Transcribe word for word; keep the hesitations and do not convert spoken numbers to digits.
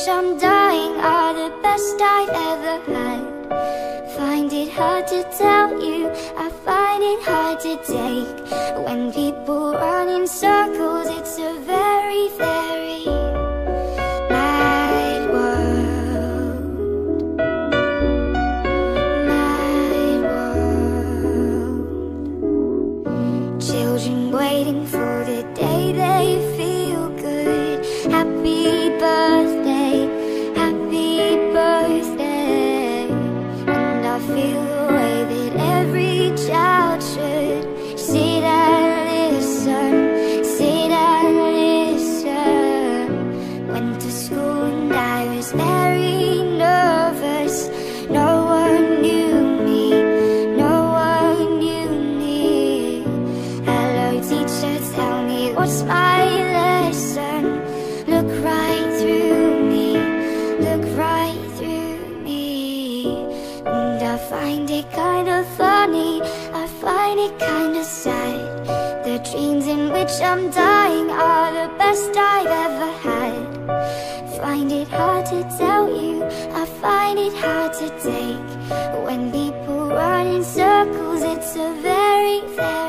I'm dying are the best I've ever had. Find it hard to tell you, I find it hard to take. When people run in circles, it's a very, very mad world. Mad world. Children waiting for the day they feel good. Happy birthday, happy birthday. And I feel the way that every child should sit and listen, sit and listen. Went to school and I was very nervous. No one knew me, no one knew me. Hello teacher, tell me what's my lesson. Look right through me, look right through me. And I find it kind of funny, I find it kind of sad. The dreams in which I'm dying are the best I've ever had. Find it hard to tell you, I find it hard to take. When people run in circles, it's a very, very